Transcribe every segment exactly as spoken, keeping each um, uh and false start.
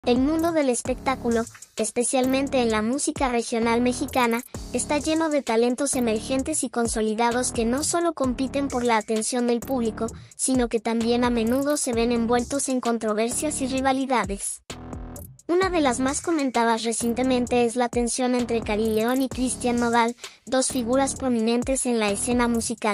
El mundo del espectáculo, especialmente en la música regional mexicana, está lleno de talentos emergentes y consolidados que no solo compiten por la atención del público, sino que también a menudo se ven envueltos en controversias y rivalidades. Una de las más comentadas recientemente es la tensión entre Kary León y Cristian Nodal, dos figuras prominentes en la escena musical.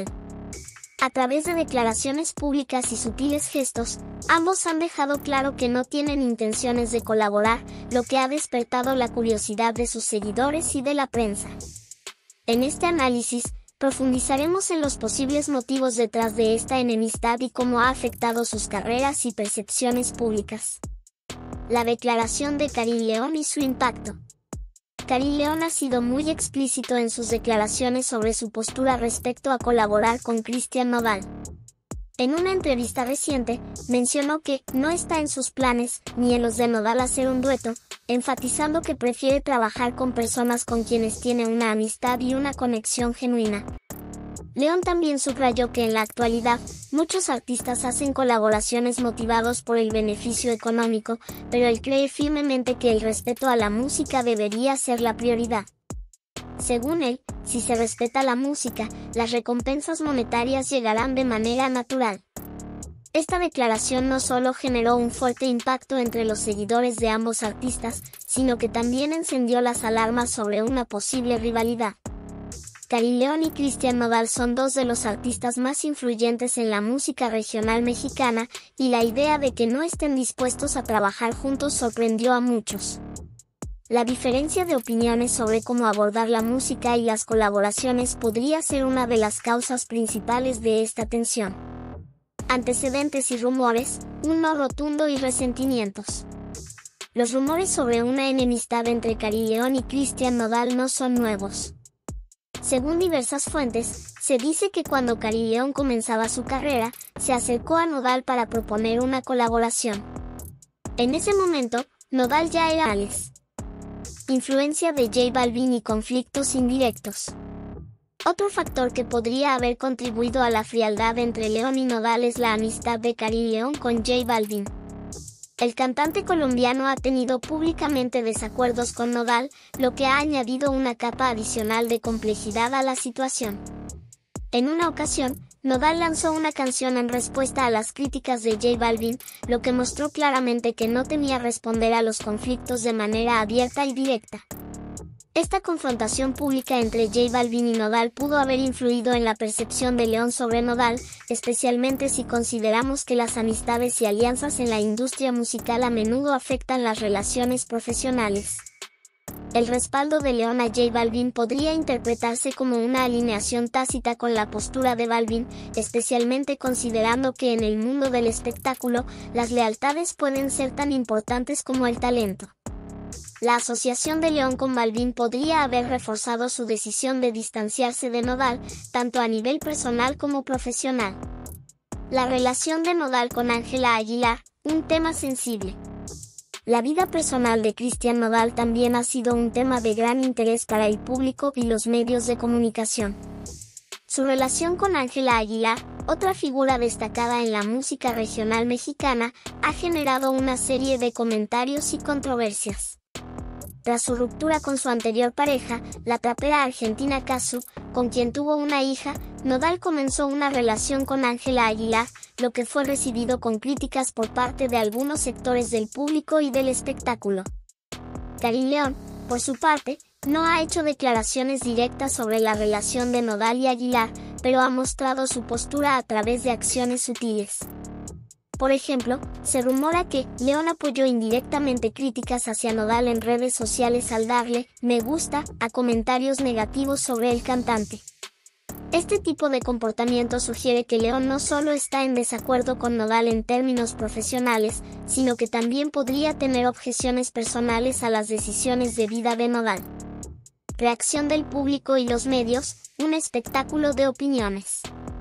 A través de declaraciones públicas y sutiles gestos, ambos han dejado claro que no tienen intenciones de colaborar, lo que ha despertado la curiosidad de sus seguidores y de la prensa. En este análisis, profundizaremos en los posibles motivos detrás de esta enemistad y cómo ha afectado sus carreras y percepciones públicas. La declaración de Kary León y su impacto. Kary León ha sido muy explícito en sus declaraciones sobre su postura respecto a colaborar con Cristian Nodal. En una entrevista reciente, mencionó que no está en sus planes, ni en los de Nodal hacer un dueto, enfatizando que prefiere trabajar con personas con quienes tiene una amistad y una conexión genuina. León también subrayó que en la actualidad, muchos artistas hacen colaboraciones motivados por el beneficio económico, pero él cree firmemente que el respeto a la música debería ser la prioridad. Según él, si se respeta la música, las recompensas monetarias llegarán de manera natural. Esta declaración no solo generó un fuerte impacto entre los seguidores de ambos artistas, sino que también encendió las alarmas sobre una posible rivalidad. Kary León y Cristian Nodal son dos de los artistas más influyentes en la música regional mexicana, y la idea de que no estén dispuestos a trabajar juntos sorprendió a muchos. La diferencia de opiniones sobre cómo abordar la música y las colaboraciones podría ser una de las causas principales de esta tensión. Antecedentes y rumores, un no rotundo y resentimientos. Los rumores sobre una enemistad entre Kary León y Cristian Nodal no son nuevos. Según diversas fuentes, se dice que cuando Kary León comenzaba su carrera, se acercó a Nodal para proponer una colaboración. En ese momento, Nodal ya era Alex. Influencia de J Balvin y conflictos indirectos. Otro factor que podría haber contribuido a la frialdad entre León y Nodal es la amistad de Kary León con J Balvin. El cantante colombiano ha tenido públicamente desacuerdos con Nodal, lo que ha añadido una capa adicional de complejidad a la situación. En una ocasión, Nodal lanzó una canción en respuesta a las críticas de J Balvin, lo que mostró claramente que no temía responder a los conflictos de manera abierta y directa. Esta confrontación pública entre J Balvin y Nodal pudo haber influido en la percepción de León sobre Nodal, especialmente si consideramos que las amistades y alianzas en la industria musical a menudo afectan las relaciones profesionales. El respaldo de León a J Balvin podría interpretarse como una alineación tácita con la postura de Balvin, especialmente considerando que en el mundo del espectáculo, las lealtades pueden ser tan importantes como el talento. La asociación de León con Balvin podría haber reforzado su decisión de distanciarse de Nodal, tanto a nivel personal como profesional. La relación de Nodal con Ángela Aguilar, un tema sensible. La vida personal de Cristian Nodal también ha sido un tema de gran interés para el público y los medios de comunicación. Su relación con Ángela Aguilar, otra figura destacada en la música regional mexicana, ha generado una serie de comentarios y controversias. Tras su ruptura con su anterior pareja, la trapera argentina Cazzu, con quien tuvo una hija, Nodal comenzó una relación con Ángela Aguilar, lo que fue recibido con críticas por parte de algunos sectores del público y del espectáculo. Kary León, por su parte, no ha hecho declaraciones directas sobre la relación de Nodal y Aguilar, pero ha mostrado su postura a través de acciones sutiles. Por ejemplo, se rumora que León apoyó indirectamente críticas hacia Nodal en redes sociales al darle me gusta a comentarios negativos sobre el cantante. Este tipo de comportamiento sugiere que León no solo está en desacuerdo con Nodal en términos profesionales, sino que también podría tener objeciones personales a las decisiones de vida de Nodal. Reacción del público y los medios, un espectáculo de opiniones.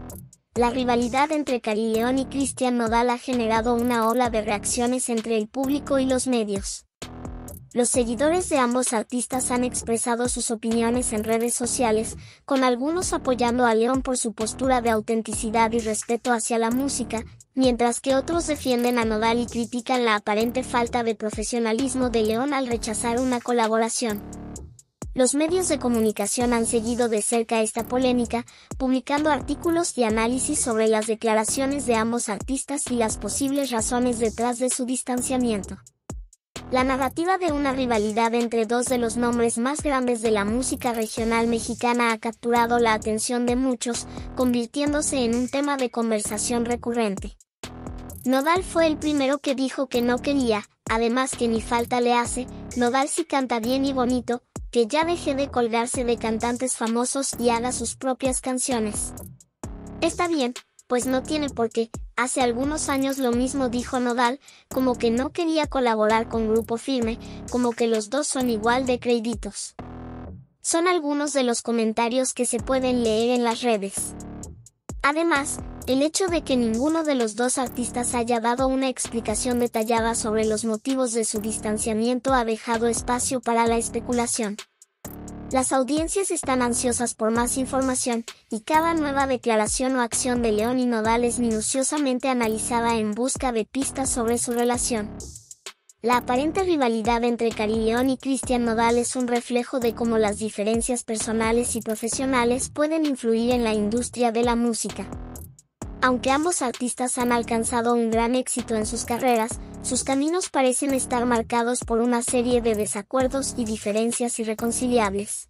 La rivalidad entre Kary León y Cristian Nodal ha generado una ola de reacciones entre el público y los medios. Los seguidores de ambos artistas han expresado sus opiniones en redes sociales, con algunos apoyando a León por su postura de autenticidad y respeto hacia la música, mientras que otros defienden a Nodal y critican la aparente falta de profesionalismo de León al rechazar una colaboración. Los medios de comunicación han seguido de cerca esta polémica, publicando artículos y análisis sobre las declaraciones de ambos artistas y las posibles razones detrás de su distanciamiento. La narrativa de una rivalidad entre dos de los nombres más grandes de la música regional mexicana ha capturado la atención de muchos, convirtiéndose en un tema de conversación recurrente. Nodal fue el primero que dijo que no quería, además que ni falta le hace, Nodal sí canta bien y bonito, que ya deje de colgarse de cantantes famosos y haga sus propias canciones. Está bien, pues no tiene por qué. Hace algunos años lo mismo dijo Nodal, como que no quería colaborar con Grupo Firme, como que los dos son igual de créditos. Son algunos de los comentarios que se pueden leer en las redes. Además, el hecho de que ninguno de los dos artistas haya dado una explicación detallada sobre los motivos de su distanciamiento ha dejado espacio para la especulación. Las audiencias están ansiosas por más información, y cada nueva declaración o acción de León y Nodal es minuciosamente analizada en busca de pistas sobre su relación. La aparente rivalidad entre Karin León y Cristian Nodal es un reflejo de cómo las diferencias personales y profesionales pueden influir en la industria de la música. Aunque ambos artistas han alcanzado un gran éxito en sus carreras, sus caminos parecen estar marcados por una serie de desacuerdos y diferencias irreconciliables.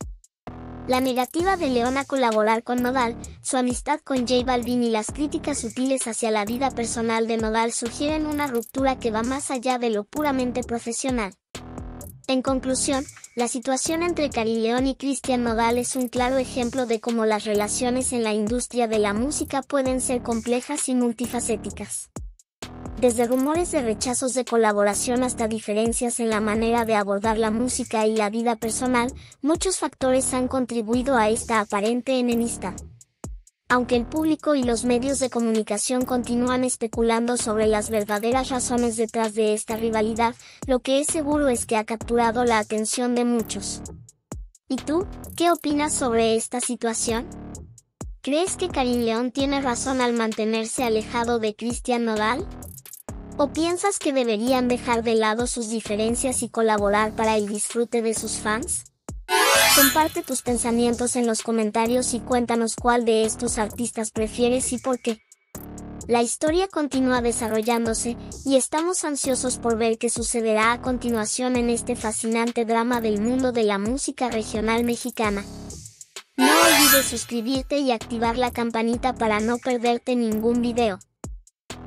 La negativa de León a colaborar con Nodal, su amistad con J Balvin y las críticas sutiles hacia la vida personal de Nodal sugieren una ruptura que va más allá de lo puramente profesional. En conclusión, la situación entre Karin León y Cristian Nodal es un claro ejemplo de cómo las relaciones en la industria de la música pueden ser complejas y multifacéticas. Desde rumores de rechazos de colaboración hasta diferencias en la manera de abordar la música y la vida personal, muchos factores han contribuido a esta aparente enemistad. Aunque el público y los medios de comunicación continúan especulando sobre las verdaderas razones detrás de esta rivalidad, lo que es seguro es que ha capturado la atención de muchos. ¿Y tú, qué opinas sobre esta situación? ¿Crees que Karin León tiene razón al mantenerse alejado de Cristian Nodal? ¿O piensas que deberían dejar de lado sus diferencias y colaborar para el disfrute de sus fans? Comparte tus pensamientos en los comentarios y cuéntanos cuál de estos artistas prefieres y por qué. La historia continúa desarrollándose, y estamos ansiosos por ver qué sucederá a continuación en este fascinante drama del mundo de la música regional mexicana. No olvides suscribirte y activar la campanita para no perderte ningún video.